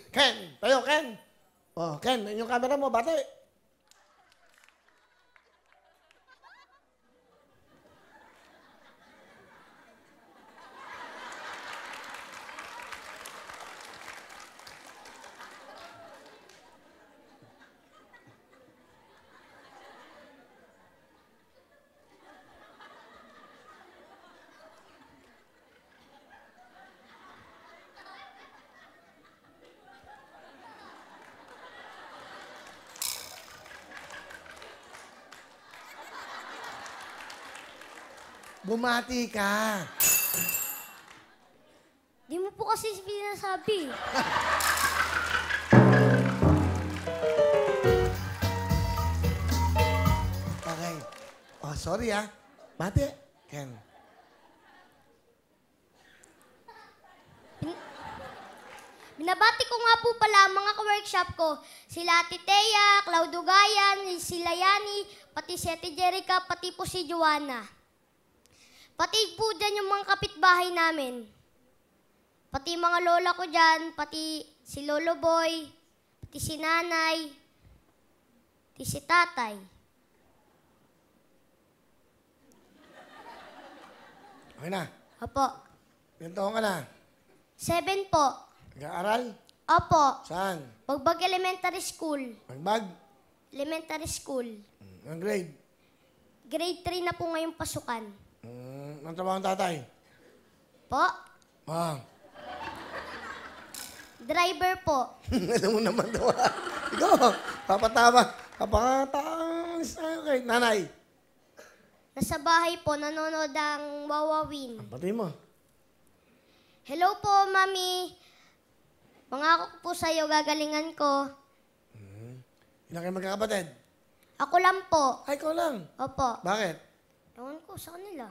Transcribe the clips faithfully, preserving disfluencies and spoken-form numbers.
Ken, tayo, Ken. Oh, Ken, yung camera mo, bati. Bumati ka. Di mo po kasi sinasabi. Okay. Oh, sorry ah. Bati, Ken. Binabati ko nga po pala ang mga ka-workshop ko. Sila Ate Thea, Claudio Gayan, sila Yani, pati si Ate Jerica, pati po si Joanna. Pati po dyan yung mga kapitbahay namin. Pati mga lola ko dyan, pati si Lolo Boy, pati si Nanay, pati si Tatay. Okay na. Opo. Ilan taon ka na? Seven po. Nag-aaral? Opo. Saan? Pagbag Elementary School. Pagbag? Elementary School. Ang grade? Grade three na po ngayong pasukan. Hmm, ang trabaho ng tatay? Po? Ah. Driver po. Ano mo naman daw? Ikaw, papatama. Kapakataas. Okay, nanay. Nasa bahay po, nanonood ang Wawawin. Pati mo. Hello po, Mami. Pangako ko po sa'yo, gagalingan ko. Hmm. Ilan kayo magkakapatid? Ako lang po. Ay, ikaw lang. Opo. Bakit? Ewan ko sa kanila.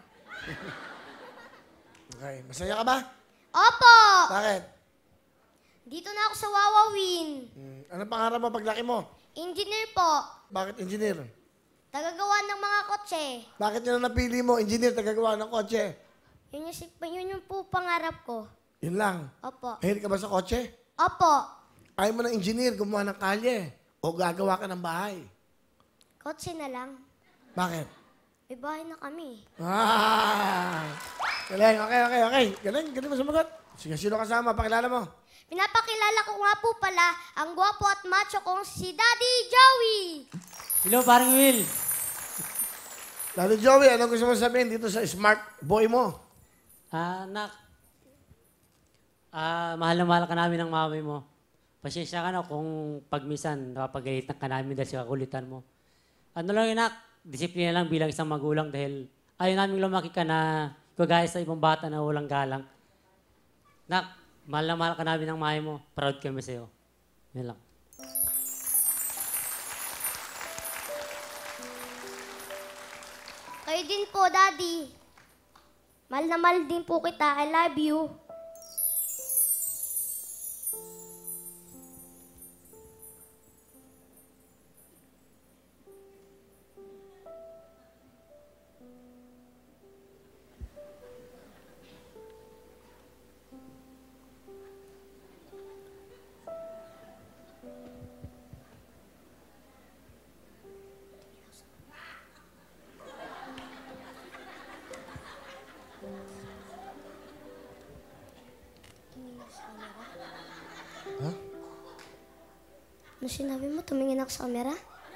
Okay, masaya ka ba? Opo! Bakit? Dito na ako sa Wawawin. Hmm. Ano pangarap mo paglaki mo? Engineer po. Bakit engineer? Tagagawa ng mga kotse. Bakit yun ang napili mo? Engineer, tagagawa ng kotse. Yun yung, si- yun yung po pangarap ko. Yun lang. Opo. Mahilig ka ba sa kotse? Opo. Ayaw mo ng engineer, gumawa ng kalye. O gagawa ka ng bahay. Kotse na lang. Bakit? May bahay na kami. Ah! Galing, okay, okay, okay. Galing, galing mo sumagot. Sige, sino kasama? Pakilala mo. Pinapakilala ko nga po pala ang gwapo at macho kong si Daddy Joey. Hello, parang Will. Daddy Joey, ano gusto mo sabihin dito sa smart boy mo? Ah, anak. Ah, mahal na mahal ka namin ng mami mo. Pasensya ka na kung pagmisan napapagalitan ka namin dahil sa kakulitan mo. Ano lang anak, disiplina lang bilang isang magulang dahil ayaw namin lumaki ka na kagaya sa ibang bata na walang galang. Nak, mahal na mahal ka namin ng mami mo. Proud kami sa'yo. Yan lang. Kayo din po, Daddy. Mahal na mahal din po kita. I love you. Ha? Ano sinabi mo? Tumingin ako sa camera?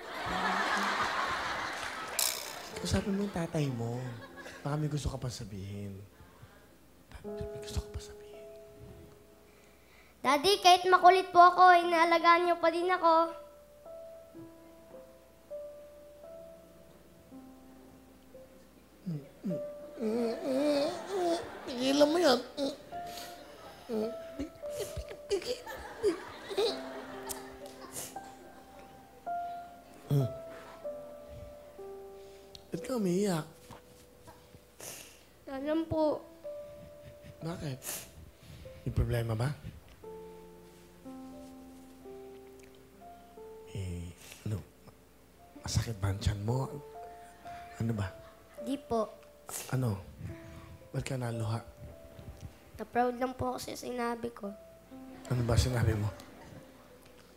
Sabi mo yung tatay mo. Baka may gusto ka pa sabihin. May gusto ka pa sabihin. Daddy, kahit makulit po ako, inaalagaan niyo pa din ako. Pigilan mo yan. Ba't ka umiiyak? Alam po. Bakit? May problema ba? Eh, ano? Masakit ba ang tiyan mo? Ano ba? Di po. Ano? Ba't ka naluha? Na-proud lang po ako sa sinabi ko. Ano ba sinabi mo?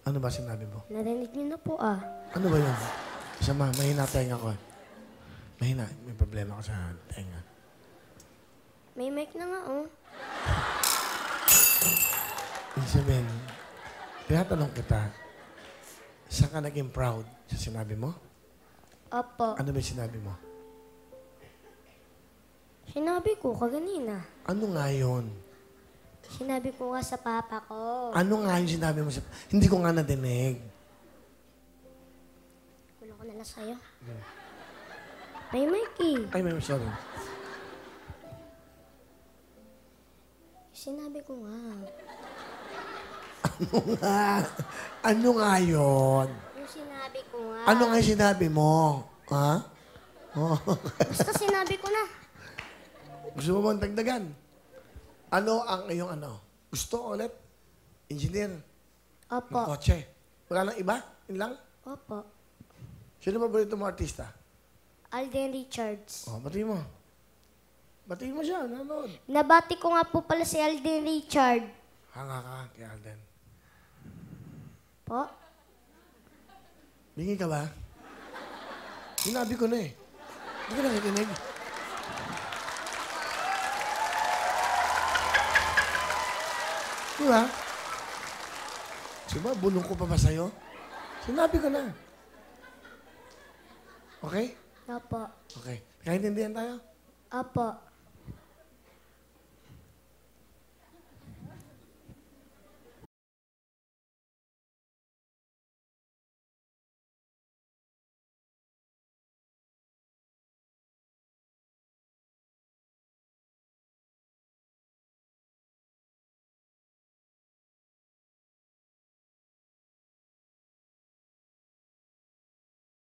Ano ba sinabi mo? Narinig niyo na po ah. Ano ba yun? Sama, mahina tenga ko. Mahina. May problema ko sa tenga. May mic na nga oh. Ibig sabihin, tinatanong kita, saan ka naging proud sa sinabi mo? Opo. Ano ba yung sinabi mo? Sinabi ko kaganina. Ano nga yun? Sinabi ko nga sa papa ko. Ano nga yung sinabi mo? Sa... Hindi ko nga nadinig. Kulo ko na lang sa'yo. May mic eh. Ay, may sorry. Sinabi ko nga. Ano nga? Ano nga yun? Yung sinabi ko nga. Ano nga yung sinabi mo? Ha? Oh. Basta sinabi ko na. Gusto mo bang dagdagan? Ano ang iyong ano? Gusto ulit? Engineer? Ng Opo. kotse? Wala nang iba? Yun lang? Opo. Sino ba paborito mo artista? Alden Richards. Oh, batiin mo. Batiin mo siya, nanood. Nabati ko nga po pala si Alden Richard. Hanga ka kay Alden. Po? Bingi ka ba? Sinabi ko na eh. Hindi ka nakikinig. Diba? Diba, bulong ko pa ba sa'yo? Sinabi ko na. Okay? Opo. Okay. Kaintindihan tayo? Opo.